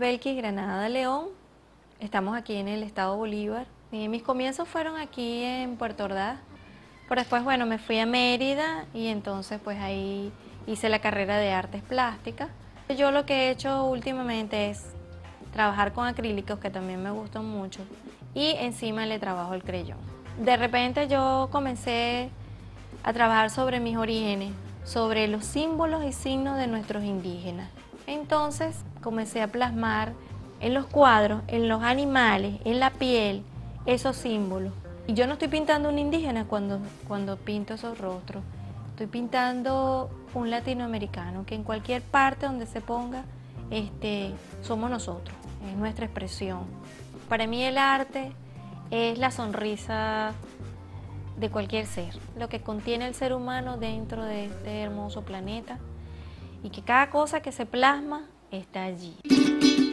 Belkis Granada de León. Estamos aquí en el estado Bolívar. Mis comienzos fueron aquí en Puerto Ordaz, pero después, bueno, me fui a Mérida y entonces pues ahí hice la carrera de artes plásticas. Yo lo que he hecho últimamente es trabajar con acrílicos, que también me gustan mucho, y encima le trabajo el creyón. De repente yo comencé a trabajar sobre mis orígenes, sobre los símbolos y signos de nuestros indígenas. Entonces comencé a plasmar en los cuadros, en los animales, en la piel, esos símbolos. Y yo no estoy pintando un indígena cuando pinto esos rostros. Estoy pintando un latinoamericano que en cualquier parte donde se ponga, somos nosotros, es nuestra expresión. Para mí el arte es la sonrisa de cualquier ser, lo que contiene el ser humano dentro de este hermoso planeta y que cada cosa que se plasma está allí.